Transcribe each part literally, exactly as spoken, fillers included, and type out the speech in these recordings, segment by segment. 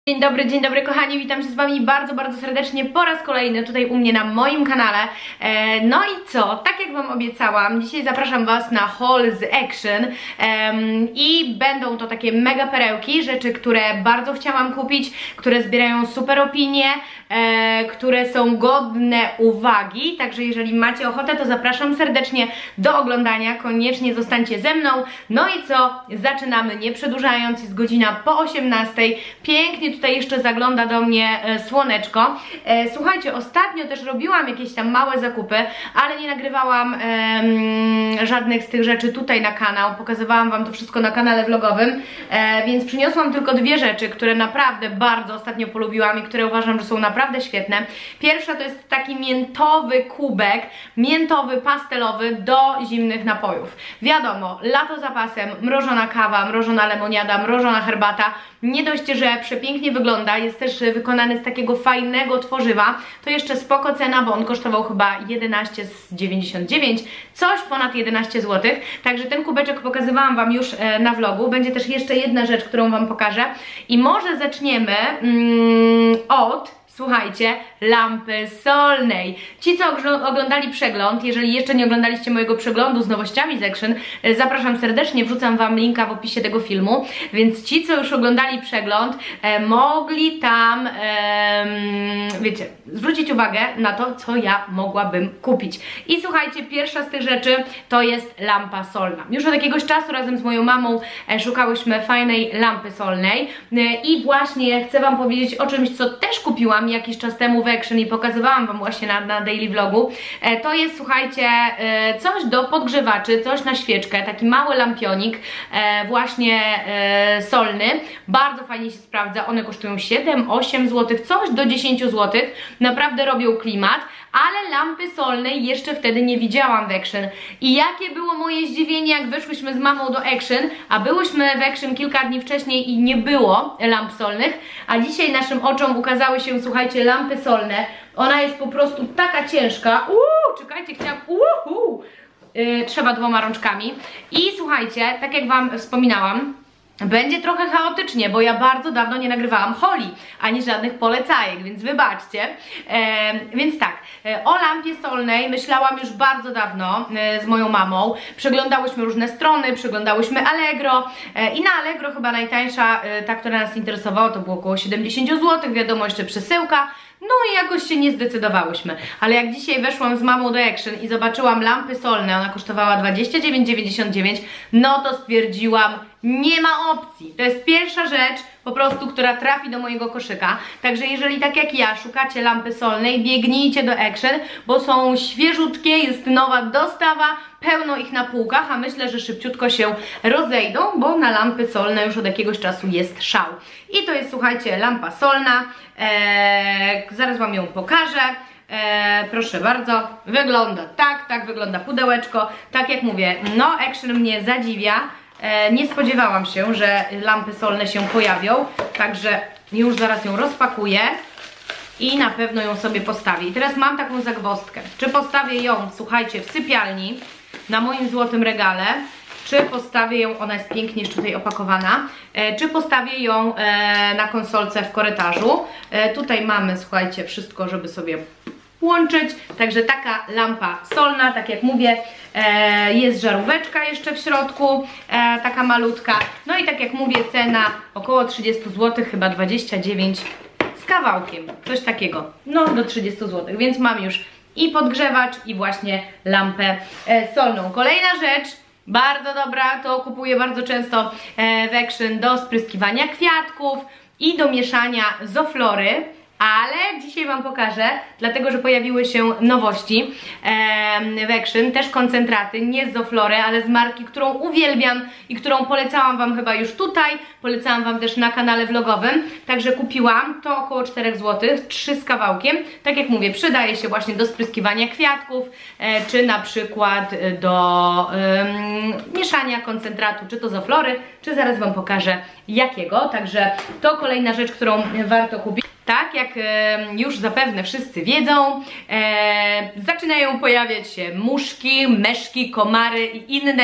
Dzień dobry, dzień dobry kochani, witam się z wami bardzo, bardzo serdecznie po raz kolejny tutaj u mnie na moim kanale. e, No i co, tak jak wam obiecałam, dzisiaj zapraszam was na haul z Action e, i będą to takie mega perełki, rzeczy, które bardzo chciałam kupić, które zbierają super opinie, e, które są godne uwagi, także jeżeli macie ochotę, to zapraszam serdecznie do oglądania, koniecznie zostańcie ze mną. No i co, zaczynamy nie przedłużając, jest godzina po osiemnastej, pięknie tutaj jeszcze zagląda do mnie e, słoneczko. E, słuchajcie, ostatnio też robiłam jakieś tam małe zakupy, ale nie nagrywałam e, żadnych z tych rzeczy tutaj na kanał, pokazywałam wam to wszystko na kanale vlogowym, e, więc przyniosłam tylko dwie rzeczy, które naprawdę bardzo ostatnio polubiłam i które uważam, że są naprawdę świetne. Pierwsza to jest taki miętowy kubek, miętowy, pastelowy do zimnych napojów. Wiadomo, lato za pasem, mrożona kawa, mrożona lemoniada, mrożona herbata. Nie dość, że przepięknie wygląda, jest też wykonany z takiego fajnego tworzywa, to jeszcze spoko cena, bo on kosztował chyba jedenaście dziewięćdziesiąt dziewięć, coś ponad jedenaście złotych, także ten kubeczek pokazywałam wam już na vlogu. Będzie też jeszcze jedna rzecz, którą wam pokażę i może zaczniemy mm, od... słuchajcie, lampy solnej. Ci, co oglądali przegląd, jeżeli jeszcze nie oglądaliście mojego przeglądu z nowościami z Action, zapraszam serdecznie, wrzucam wam linka w opisie tego filmu, więc ci, co już oglądali przegląd, e, mogli tam, e, wiecie, zwrócić uwagę na to, co ja mogłabym kupić. I słuchajcie, pierwsza z tych rzeczy to jest lampa solna. Już od jakiegoś czasu razem z moją mamą e, szukałyśmy fajnej lampy solnej e, i właśnie chcę wam powiedzieć o czymś, co też kupiłam jakiś czas temu w Action i pokazywałam wam właśnie na, na daily vlogu. E, to jest, słuchajcie, e, coś do podgrzewaczy, coś na świeczkę, taki mały lampionik, e, właśnie e, solny. Bardzo fajnie się sprawdza, one kosztują siedem osiem złotych, coś do dziesięć złotych. Naprawdę robią klimat, ale lampy solnej jeszcze wtedy nie widziałam w Action. I jakie było moje zdziwienie, jak wyszłyśmy z mamą do Action, a byłyśmy w Action kilka dni wcześniej i nie było lamp solnych, a dzisiaj naszym oczom ukazały się, słuchajcie, lampy solne. Ona jest po prostu taka ciężka. Uuu, czekajcie, chciałam... Uuu, yy, trzeba dwoma rączkami. I słuchajcie, tak jak wam wspominałam, będzie trochę chaotycznie, bo ja bardzo dawno nie nagrywałam holi, ani żadnych polecajek, więc wybaczcie. E, więc tak, e, o lampie solnej myślałam już bardzo dawno e, z moją mamą. Przeglądałyśmy różne strony, przeglądałyśmy Allegro e, i na Allegro chyba najtańsza, e, ta, która nas interesowała, to było około siedemdziesiąt złotych, wiadomo, jeszcze przesyłka. No i jakoś się nie zdecydowałyśmy, ale jak dzisiaj weszłam z mamą do Action i zobaczyłam lampy solne, ona kosztowała dwadzieścia dziewięć dziewięćdziesiąt dziewięć, no to stwierdziłam, nie ma opcji. To jest pierwsza rzecz po prostu, która trafi do mojego koszyka. Także jeżeli tak jak ja szukacie lampy solnej, biegnijcie do Action, bo są świeżutkie, jest nowa dostawa, pełno ich na półkach, a myślę, że szybciutko się rozejdą, bo na lampy solne już od jakiegoś czasu jest szał. I to jest, słuchajcie, lampa solna, eee, zaraz wam ją pokażę. Eee, proszę bardzo, wygląda tak, tak wygląda pudełeczko, tak jak mówię, no Action mnie zadziwia. E, nie spodziewałam się, że lampy solne się pojawią, także już zaraz ją rozpakuję i na pewno ją sobie postawię. I teraz mam taką zagwozdkę, czy postawię ją, słuchajcie, w sypialni, na moim złotym regale, czy postawię ją, ona jest pięknie jeszcze tutaj opakowana, e, czy postawię ją e, na konsolce w korytarzu. E, tutaj mamy, słuchajcie, wszystko, żeby sobie łączyć, także taka lampa solna, tak jak mówię, e, jest żaróweczka jeszcze w środku, e, taka malutka, no i tak jak mówię, cena około trzydzieści złotych, chyba dwadzieścia dziewięć z kawałkiem, coś takiego, no do trzydziestu złotych, więc mam już i podgrzewacz, i właśnie lampę e, solną. Kolejna rzecz, bardzo dobra, to kupuję bardzo często e, w Action do spryskiwania kwiatków i do mieszania zoflory. Ale dzisiaj wam pokażę, dlatego że pojawiły się nowości e, w Action, też koncentraty, nie z Zoflory, ale z marki, którą uwielbiam i którą polecałam wam chyba już tutaj, polecałam wam też na kanale vlogowym, także kupiłam, to około czterech złotych, trzy z kawałkiem, tak jak mówię, przydaje się właśnie do spryskiwania kwiatków, e, czy na przykład do e, mieszania koncentratu, czy to Zoflory, czy zaraz wam pokażę jakiego, także to kolejna rzecz, którą warto kupić. Tak jak e, już zapewne wszyscy wiedzą, e, zaczynają pojawiać się muszki, meszki, komary i inne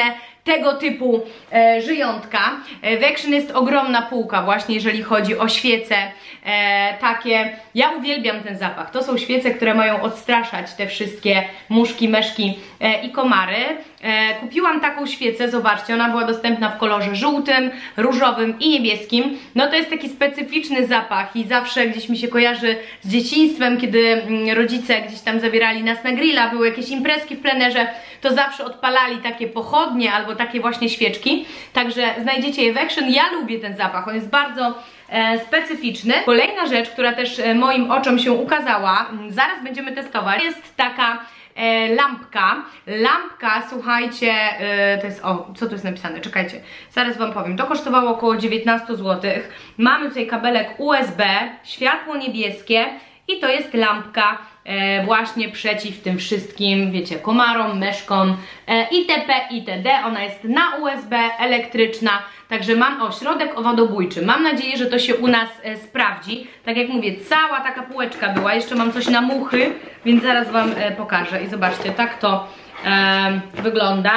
tego typu e, żyjątka. E, w Action jest ogromna półka właśnie, jeżeli chodzi o świece e, takie. Ja uwielbiam ten zapach. To są świece, które mają odstraszać te wszystkie muszki, meszki e, i komary. E, kupiłam taką świecę, zobaczcie, ona była dostępna w kolorze żółtym, różowym i niebieskim. No to jest taki specyficzny zapach i zawsze gdzieś mi się kojarzy z dzieciństwem, kiedy rodzice gdzieś tam zabierali nas na grilla, były jakieś imprezki w plenerze, to zawsze odpalali takie pochodnie albo takie właśnie świeczki. Także znajdziecie je w Action. Ja lubię ten zapach, on jest bardzo e, specyficzny. Kolejna rzecz, która też e, moim oczom się ukazała, zaraz będziemy testować, jest taka E, lampka, lampka, słuchajcie, e, to jest, o, co tu jest napisane, czekajcie, zaraz wam powiem, to kosztowało około dziewiętnaście złotych, mamy tutaj kabelek U S B, światło niebieskie i to jest lampka e, właśnie przeciw tym wszystkim, wiecie, komarom, meszkom e, itp. itd. Ona jest na U S B, elektryczna, także mam, o, środek owadobójczy, mam nadzieję, że to się u nas e, sprawdzi. Tak jak mówię, cała taka półeczka była, jeszcze mam coś na muchy, więc zaraz wam e, pokażę i zobaczcie, tak to e, wygląda.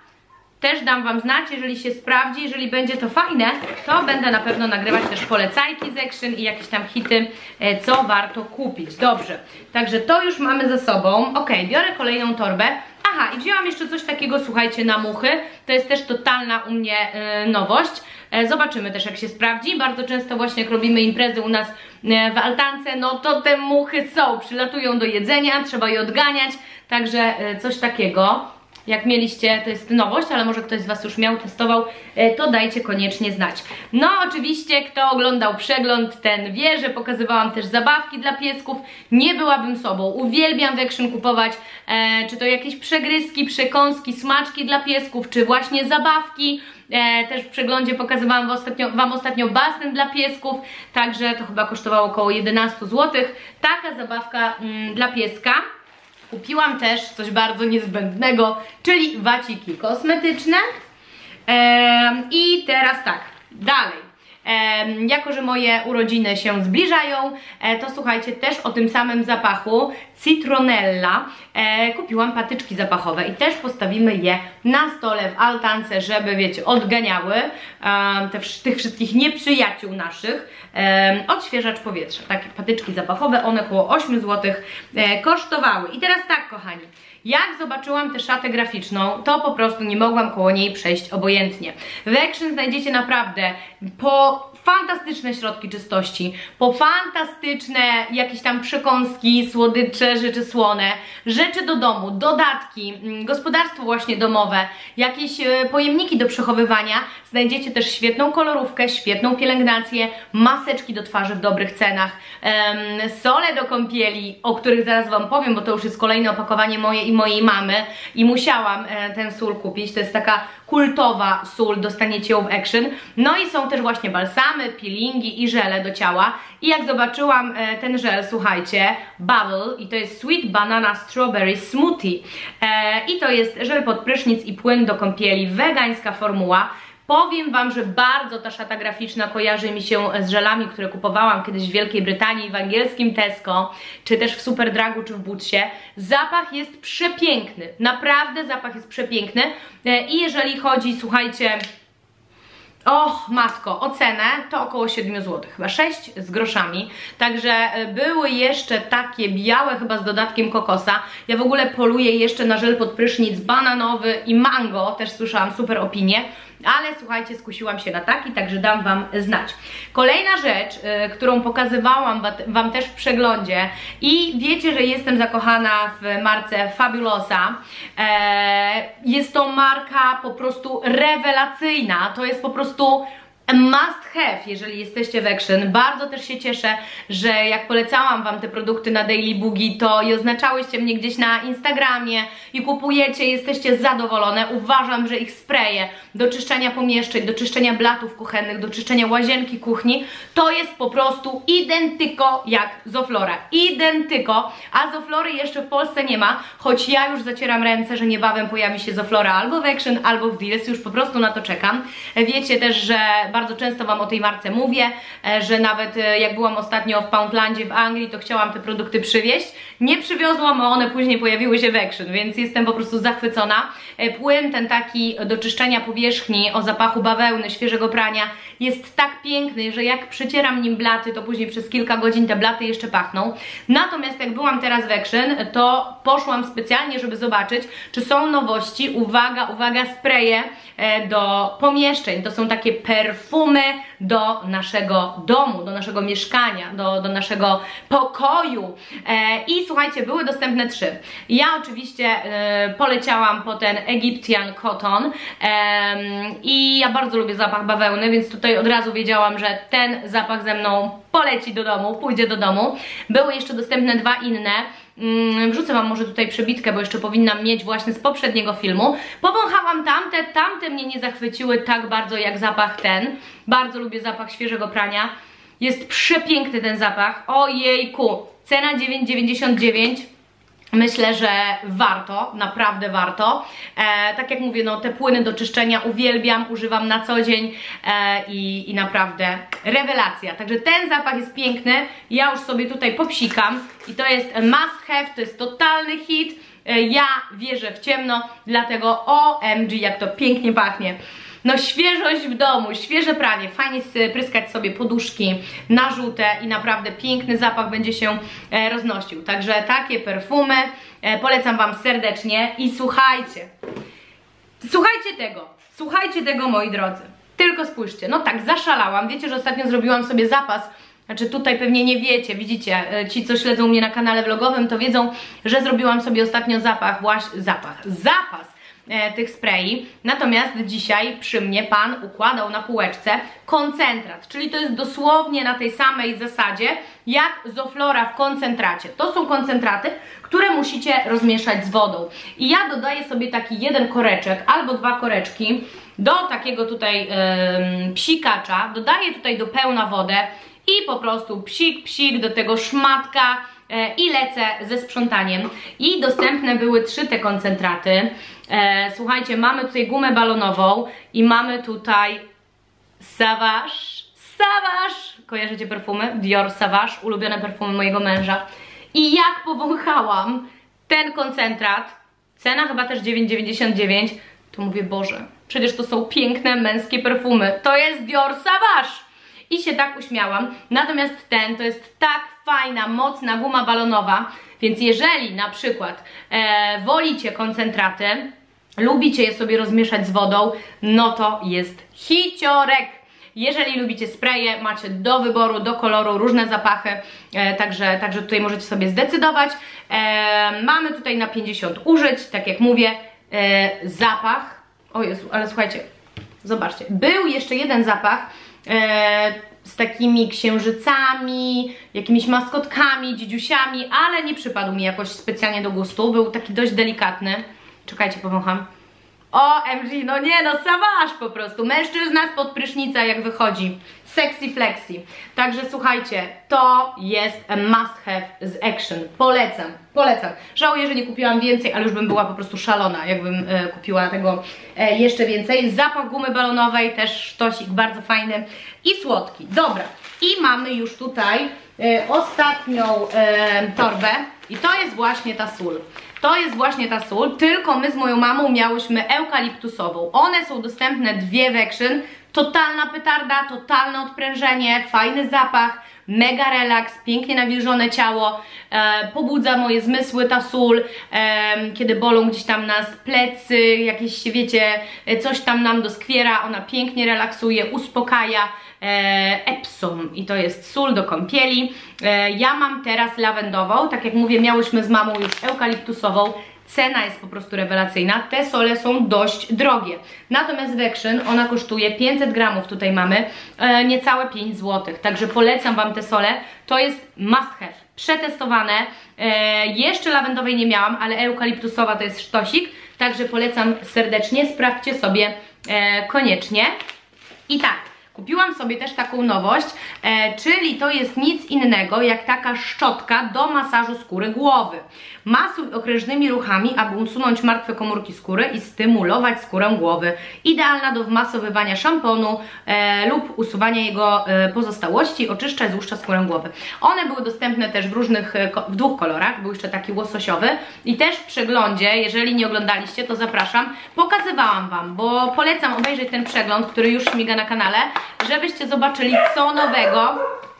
Też dam wam znać, jeżeli się sprawdzi, jeżeli będzie to fajne, to będę na pewno nagrywać też polecajki z Action i jakieś tam hity, e, co warto kupić. Dobrze, także to już mamy ze sobą. Ok, biorę kolejną torbę. Aha, i wzięłam jeszcze coś takiego, słuchajcie, na muchy. To jest też totalna u mnie e, nowość. E, zobaczymy też, jak się sprawdzi. Bardzo często właśnie jak robimy imprezy u nas e, w altance, no to te muchy są, przylatują do jedzenia, trzeba je odganiać. Także e, coś takiego. Jak mieliście, to jest nowość, ale może ktoś z was już miał, testował, to dajcie koniecznie znać. No oczywiście, kto oglądał przegląd, ten wie, że pokazywałam też zabawki dla piesków. Nie byłabym sobą. Uwielbiam w Action kupować, e, czy to jakieś przegryzki, przekąski, smaczki dla piesków, czy właśnie zabawki. E, też w przeglądzie pokazywałam ostatnio, wam ostatnio basen dla piesków, także to chyba kosztowało około jedenaście złotych. Taka zabawka mm, dla pieska. Kupiłam też coś bardzo niezbędnego, czyli waciki kosmetyczne. Ehm, I teraz tak, dalej. Ehm, jako że moje urodziny się zbliżają, e, to słuchajcie, też o tym samym zapachu Citronella e, kupiłam patyczki zapachowe i też postawimy je na stole w altance, żeby, wiecie, odganiały e, te, tych wszystkich nieprzyjaciół naszych. E, odświeżacz powietrza, takie patyczki zapachowe, one około osiem złotych e, kosztowały. I teraz tak, kochani, jak zobaczyłam tę szatę graficzną, to po prostu nie mogłam koło niej przejść obojętnie. W Action znajdziecie naprawdę po fantastyczne środki czystości, po fantastyczne jakieś tam przekąski, słodycze, rzeczy słone, rzeczy do domu, dodatki, gospodarstwo właśnie domowe, jakieś pojemniki do przechowywania. Znajdziecie też świetną kolorówkę, świetną pielęgnację, maseczki do twarzy w dobrych cenach, um, sole do kąpieli, o których zaraz wam powiem, bo to już jest kolejne opakowanie moje i mojej mamy i musiałam e, ten sól kupić. To jest taka kultowa sól, dostaniecie ją w Action. No i są też właśnie balsamy, peelingi i żele do ciała. I jak zobaczyłam e, ten żel, słuchajcie, Bubble, i to jest Sweet Banana Strawberry Smoothie. E, I to jest żel pod prysznic i płyn do kąpieli, wegańska formuła. Powiem wam, że bardzo ta szata graficzna kojarzy mi się z żelami, które kupowałam kiedyś w Wielkiej Brytanii, w angielskim Tesco, czy też w Superdragu, czy w Bootsie. Zapach jest przepiękny, naprawdę zapach jest przepiękny. I jeżeli chodzi, słuchajcie, och, matko, o cenę to około siedem złotych, chyba sześć z groszami. Także były jeszcze takie białe, chyba z dodatkiem kokosa. Ja w ogóle poluję jeszcze na żel pod prysznic bananowy i mango, też słyszałam super opinie. Ale słuchajcie, skusiłam się na taki, także dam wam znać. Kolejna rzecz, y, którą pokazywałam wam też w przeglądzie i wiecie, że jestem zakochana w marce Fabulosa. E, jest to marka po prostu rewelacyjna, to jest po prostu must have, jeżeli jesteście w Action. Bardzo też się cieszę, że jak polecałam wam te produkty na Daily Boogie, to i oznaczałyście mnie gdzieś na Instagramie i kupujecie, jesteście zadowolone. Uważam, że ich spraye do czyszczenia pomieszczeń, do czyszczenia blatów kuchennych, do czyszczenia łazienki, kuchni, to jest po prostu identyko jak Zoflora. Identyko, a Zoflory jeszcze w Polsce nie ma, choć ja już zacieram ręce, że niebawem pojawi się Zoflora albo w Action, albo w Deals, już po prostu na to czekam. Wiecie też, że bardzo często Wam o tej marce mówię, że nawet jak byłam ostatnio w Poundlandzie w Anglii, to chciałam te produkty przywieźć. Nie przywiozłam, a one później pojawiły się w Action, więc jestem po prostu zachwycona. Płyn ten taki do czyszczenia powierzchni o zapachu bawełny, świeżego prania jest tak piękny, że jak przycieram nim blaty, to później przez kilka godzin te blaty jeszcze pachną. Natomiast jak byłam teraz w Action, to poszłam specjalnie, żeby zobaczyć, czy są nowości. Uwaga, uwaga, spreje do pomieszczeń. To są takie perfumy do naszego domu, do naszego mieszkania, do, do naszego pokoju. I słuchajcie, były dostępne trzy. Ja oczywiście poleciałam po ten Egyptian Cotton i ja bardzo lubię zapach bawełny, więc tutaj od razu wiedziałam, że ten zapach ze mną poleci do domu, pójdzie do domu. Były jeszcze dostępne dwa inne. Wrzucę Wam może tutaj przebitkę, bo jeszcze powinnam mieć właśnie z poprzedniego filmu. Powąchałam tamte, tamte mnie nie zachwyciły tak bardzo jak zapach ten. Bardzo lubię zapach świeżego prania. Jest przepiękny ten zapach. Ojejku, cena dziewięć dziewięćdziesiąt dziewięć. Myślę, że warto, naprawdę warto. E, tak jak mówię, no te płyny do czyszczenia uwielbiam, używam na co dzień e, i, i naprawdę rewelacja. Także ten zapach jest piękny, ja już sobie tutaj popsikam i to jest must have, to jest totalny hit. E, ja wierzę w ciemno, dlatego O M G jak to pięknie pachnie. No świeżość w domu, świeże pranie, fajnie spryskać sobie poduszki na żółte i naprawdę piękny zapach będzie się e, roznosił. Także takie perfumy e, polecam Wam serdecznie i słuchajcie, słuchajcie tego, słuchajcie tego moi drodzy, tylko spójrzcie, no tak zaszalałam, wiecie, że ostatnio zrobiłam sobie zapas, znaczy tutaj pewnie nie wiecie, widzicie, ci co śledzą mnie na kanale vlogowym to wiedzą, że zrobiłam sobie ostatnio zapach, właśnie zapach, zapas E, tych sprayi, natomiast dzisiaj przy mnie pan układał na półeczce koncentrat, czyli to jest dosłownie na tej samej zasadzie jak Zoflora w koncentracie. To są koncentraty, które musicie rozmieszać z wodą i ja dodaję sobie taki jeden koreczek albo dwa koreczki do takiego tutaj yy, psikacza, dodaję tutaj do pełna wodę i po prostu psik, psik do tego szmatka i lecę ze sprzątaniem. I dostępne były trzy te koncentraty. E, słuchajcie, mamy tutaj gumę balonową i mamy tutaj Savage. Savage! Kojarzycie perfumy? Dior Savage, ulubione perfumy mojego męża. I jak powąchałam ten koncentrat, cena chyba też dziewięć dziewięćdziesiąt dziewięć, to mówię, Boże, przecież to są piękne męskie perfumy. To jest Dior Savage! I się tak uśmiałam. Natomiast ten to jest tak fajna, mocna guma balonowa, więc jeżeli na przykład e, wolicie koncentraty, lubicie je sobie rozmieszać z wodą, no to jest hiciorek. Jeżeli lubicie spraye, macie do wyboru, do koloru różne zapachy, e, także, także tutaj możecie sobie zdecydować. E, mamy tutaj na pięćdziesiąt użyć, tak jak mówię, e, zapach. O Jezu, ale słuchajcie, zobaczcie, był jeszcze jeden zapach, E, z takimi księżycami, jakimiś maskotkami, dzidziusiami, ale nie przypadł mi jakoś specjalnie do gustu, był taki dość delikatny. Czekajcie, powącham. O M G, no nie no, Savage po prostu, mężczyzna spod prysznica jak wychodzi, sexy flexi. Także słuchajcie, to jest a must have z Action, polecam, polecam. Żałuję, że nie kupiłam więcej, ale już bym była po prostu szalona, jakbym e, kupiła tego e, jeszcze więcej. Zapach gumy balonowej, też sztosik bardzo fajny i słodki. Dobra, i mamy już tutaj e, ostatnią e, torbę i to jest właśnie ta sól. To jest właśnie ta sól, tylko my z moją mamą miałyśmy eukaliptusową. One są dostępne dwie w Action. Totalna petarda, totalne odprężenie, fajny zapach, mega relaks, pięknie nawilżone ciało, e, pobudza moje zmysły ta sól, e, kiedy bolą gdzieś tam nas plecy, jakieś wiecie, coś tam nam doskwiera, ona pięknie relaksuje, uspokaja. E, Epsom i to jest sól do kąpieli. E, ja mam teraz lawendową, tak jak mówię, miałyśmy z mamą już eukaliptusową. Cena jest po prostu rewelacyjna, te sole są dość drogie. Natomiast w Action ona kosztuje pięćset gramów, tutaj mamy e, niecałe pięć złotych. Także polecam Wam te sole, to jest must have, przetestowane. E, jeszcze lawendowej nie miałam, ale eukaliptusowa to jest sztosik. Także polecam serdecznie, sprawdźcie sobie e, koniecznie. I tak, kupiłam sobie też taką nowość, e, czyli to jest nic innego jak taka szczotka do masażu skóry głowy. Masuj okrężnymi ruchami, aby usunąć martwe komórki skóry i stymulować skórę głowy. Idealna do wmasowywania szamponu e, lub usuwania jego e, pozostałości, oczyszcza i złuszcza skórę głowy. One były dostępne też w różnych, e, w dwóch kolorach, był jeszcze taki łososiowy i też w przeglądzie, jeżeli nie oglądaliście, to zapraszam, pokazywałam Wam, bo polecam obejrzeć ten przegląd, który już śmiga na kanale, żebyście zobaczyli co nowego.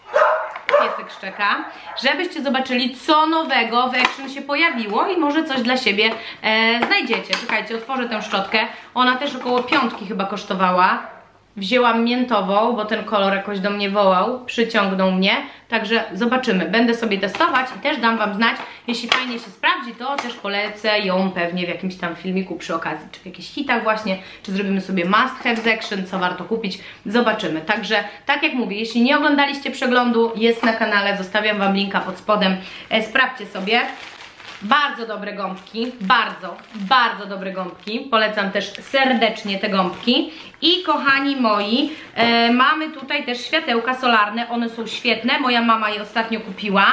Piesek szczeka, żebyście zobaczyli co nowego w Action się pojawiło i może coś dla siebie e, znajdziecie. Czekajcie, otworzę tę szczotkę, ona też około piątki chyba kosztowała. Wzięłam miętową, bo ten kolor jakoś do mnie wołał, przyciągnął mnie, także zobaczymy, będę sobie testować i też dam Wam znać, jeśli fajnie się sprawdzi, to też polecę ją pewnie w jakimś tam filmiku przy okazji, czy w jakichś hitach właśnie, czy zrobimy sobie must have z Action, co warto kupić, zobaczymy. Także tak jak mówię, jeśli nie oglądaliście przeglądu, jest na kanale, zostawiam Wam linka pod spodem, e, sprawdźcie sobie. Bardzo dobre gąbki, bardzo, bardzo dobre gąbki, polecam też serdecznie te gąbki. I kochani moi, e, mamy tutaj też światełka solarne, one są świetne, moja mama je ostatnio kupiła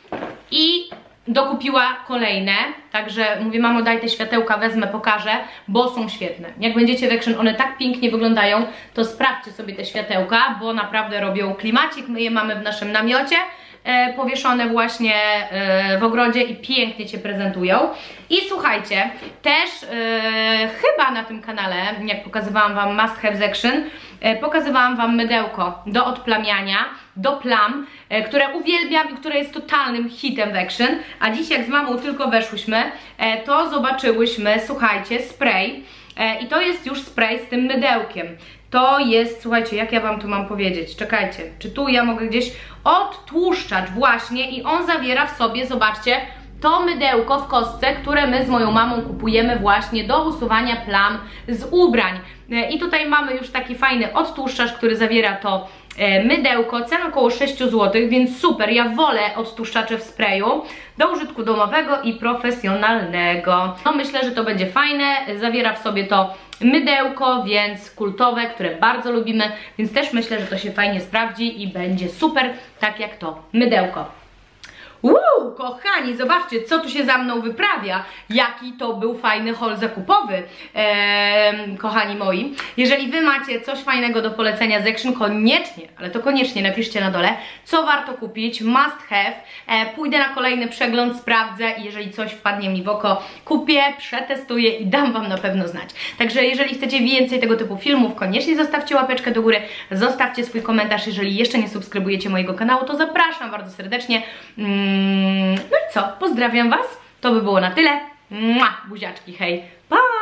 i dokupiła kolejne, także mówię, mamo, daj te światełka, wezmę, pokażę, bo są świetne. Jak będziecie w Action, one tak pięknie wyglądają, to sprawdźcie sobie te światełka, bo naprawdę robią klimacik, my je mamy w naszym namiocie, E, powieszone właśnie e, w ogrodzie i pięknie Cię prezentują. I słuchajcie, też e, chyba na tym kanale, jak pokazywałam Wam must have z Action, e, pokazywałam Wam mydełko do odplamiania, do plam, e, które uwielbiam i które jest totalnym hitem w Action. A dziś jak z mamą tylko weszłyśmy, e, to zobaczyłyśmy, słuchajcie, spray. E, I to jest już spray z tym mydełkiem. To jest, słuchajcie, jak ja Wam tu mam powiedzieć, czekajcie, czy tu ja mogę gdzieś, odtłuszczacz właśnie i on zawiera w sobie, zobaczcie, to mydełko w kostce, które my z moją mamą kupujemy właśnie do usuwania plam z ubrań. I tutaj mamy już taki fajny odtłuszczacz, który zawiera to mydełko, cena około sześć złotych, więc super, ja wolę odtłuszczacze w sprayu do użytku domowego i profesjonalnego. No myślę, że to będzie fajne, zawiera w sobie to mydełko, więc kultowe, które bardzo lubimy, więc też myślę, że to się fajnie sprawdzi i będzie super, tak jak to mydełko. Uuu, kochani, zobaczcie, co tu się za mną wyprawia, jaki to był fajny haul zakupowy, eee, kochani moi. Jeżeli Wy macie coś fajnego do polecenia z Action, koniecznie, ale to koniecznie napiszcie na dole, co warto kupić, must have, eee, pójdę na kolejny przegląd, sprawdzę i jeżeli coś wpadnie mi w oko, kupię, przetestuję i dam Wam na pewno znać. Także jeżeli chcecie więcej tego typu filmów, koniecznie zostawcie łapeczkę do góry, zostawcie swój komentarz, jeżeli jeszcze nie subskrybujecie mojego kanału, to zapraszam bardzo serdecznie. Mm, No i co? Pozdrawiam Was. To by było na tyle. Mua, buziaczki, hej. Pa!